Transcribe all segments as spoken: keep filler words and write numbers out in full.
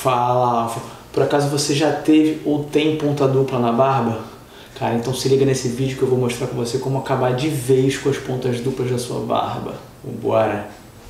Fala, Alfa. Por acaso você já teve ou tem ponta dupla na barba? Cara, então se liga nesse vídeo que eu vou mostrar pra você como acabar de vez com as pontas duplas da sua barba. Vambora!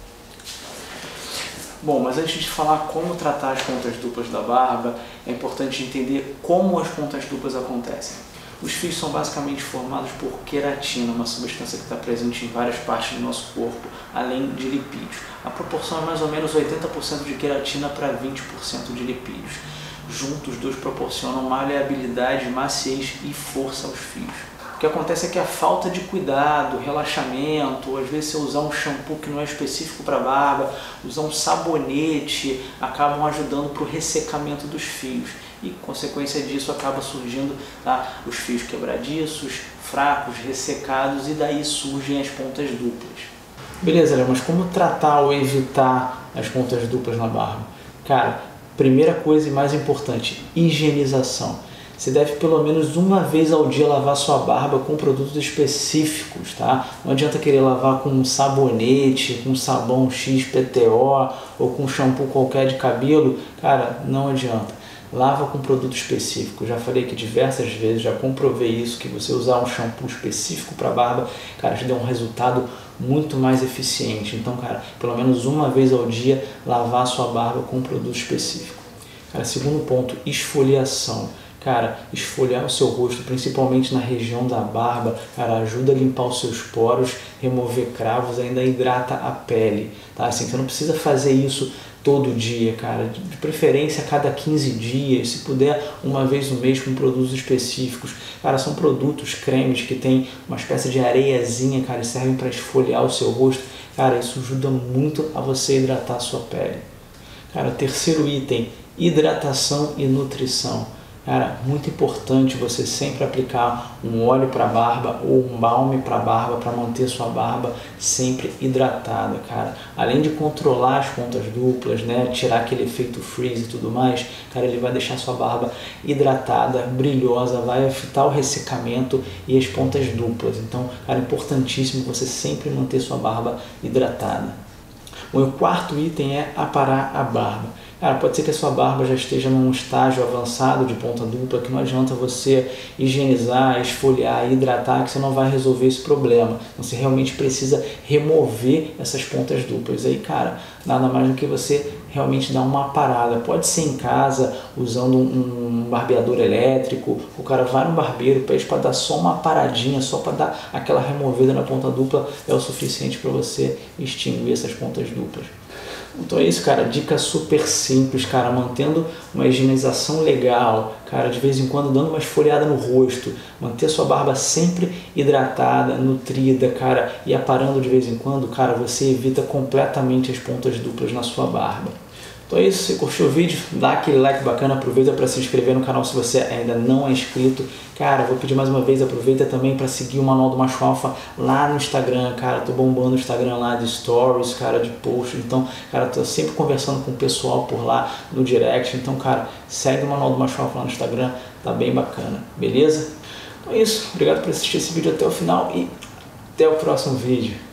Bom, mas antes de falar como tratar as pontas duplas da barba, é importante entender como as pontas duplas acontecem. Os fios são basicamente formados por queratina, uma substância que está presente em várias partes do nosso corpo, além de lipídios. A proporção é mais ou menos oitenta por cento de queratina para vinte por cento de lipídios. Juntos, os dois proporcionam maleabilidade, maciez e força aos fios. O que acontece é que a falta de cuidado, relaxamento, às vezes você usar um shampoo que não é específico para barba, usar um sabonete, acabam ajudando para o ressecamento dos fios. E, consequência disso, acaba surgindo tá, os fios quebradiços, fracos, ressecados, e daí surgem as pontas duplas. Beleza, Léo, mas como tratar ou evitar as pontas duplas na barba? Cara, primeira coisa e mais importante, higienização. Você deve pelo menos uma vez ao dia lavar sua barba com produtos específicos, tá? Não adianta querer lavar com um sabonete, com sabão X P T O ou com shampoo qualquer de cabelo. Cara, não adianta. Lava com produto específico. Já falei aqui diversas vezes, já comprovei isso, que você usar um shampoo específico para barba, cara, te dá um resultado muito mais eficiente. Então, cara, pelo menos uma vez ao dia, lavar a sua barba com um produto específico. Cara, segundo ponto, esfoliação. Cara, esfoliar o seu rosto, principalmente na região da barba, cara, ajuda a limpar os seus poros, remover cravos, ainda hidrata a pele, tá? Assim, você não precisa fazer isso todo dia, cara, de preferência a cada quinze dias, se puder uma vez no mês com produtos específicos. Cara, são produtos, cremes que tem uma espécie de areiazinha, cara, e servem para esfoliar o seu rosto. Cara, isso ajuda muito a você hidratar a sua pele. Cara, terceiro item, hidratação e nutrição. Cara, muito importante você sempre aplicar um óleo para barba ou um balme para barba para manter sua barba sempre hidratada, cara. Além de controlar as pontas duplas, né, tirar aquele efeito freeze e tudo mais, cara, ele vai deixar sua barba hidratada, brilhosa, vai evitar o ressecamento e as pontas duplas. Então, cara, é importantíssimo você sempre manter sua barba hidratada. Bom, o quarto item é aparar a barba. Cara, pode ser que a sua barba já esteja num estágio avançado de ponta dupla, que não adianta você higienizar, esfoliar, hidratar, que você não vai resolver esse problema. Você realmente precisa remover essas pontas duplas. Aí, cara, nada mais do que você realmente dar uma parada. Pode ser em casa, usando um, um barbeador elétrico. O cara vai no barbeiro, pede para dar só uma paradinha, só para dar aquela removida na ponta dupla, é o suficiente para você extinguir essas pontas duplas. Então é isso, cara, dica super simples, cara, mantendo uma higienização legal, cara, de vez em quando dando uma esfoliada no rosto, manter sua barba sempre hidratada, nutrida, cara, e aparando de vez em quando, cara, você evita completamente as pontas duplas na sua barba. Então é isso, se curtiu o vídeo, dá aquele like bacana, aproveita para se inscrever no canal se você ainda não é inscrito. Cara, vou pedir mais uma vez, aproveita também para seguir o Manual do Macho Alfa lá no Instagram, cara, tô bombando o Instagram lá de stories, cara, de posts, então, cara, tô sempre conversando com o pessoal por lá no direct, então, cara, segue o Manual do Macho Alfa lá no Instagram, tá bem bacana, beleza? Então é isso, obrigado por assistir esse vídeo até o final e até o próximo vídeo.